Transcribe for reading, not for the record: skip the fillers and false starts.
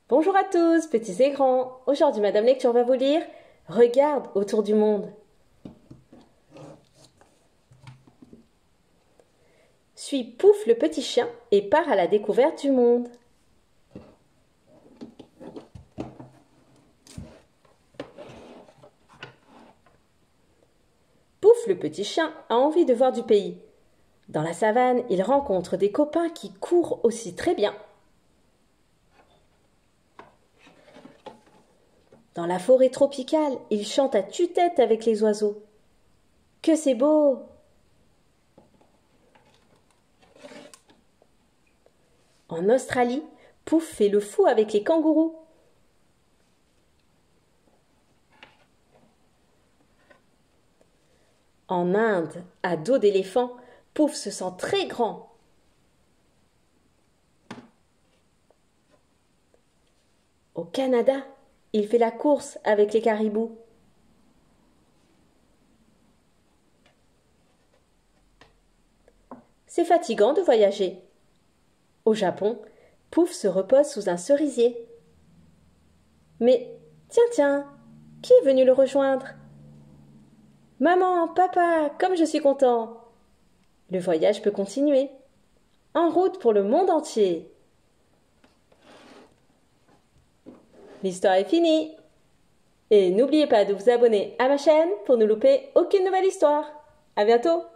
Bonjour à tous, petits et grands. Aujourd'hui, Madame Lecture va vous lire Regarde autour du monde. Suis Pouf le petit chien et pars à la découverte du monde. Pouf le petit chien a envie de voir du pays. Dans la savane, il rencontre des copains qui courent aussi très bien. Dans la forêt tropicale, il chante à tue-tête avec les oiseaux. Que c'est beau! En Australie, Pouf fait le fou avec les kangourous. En Inde, à dos d'éléphant, Pouf se sent très grand. Au Canada, il fait la course avec les caribous. C'est fatigant de voyager. Au Japon, Pouf se repose sous un cerisier. Mais tiens, qui est venu le rejoindre? Maman, papa, comme je suis content! Le voyage peut continuer. En route pour le monde entier. L'histoire est finie. Et n'oubliez pas de vous abonner à ma chaîne pour ne louper aucune nouvelle histoire. À bientôt!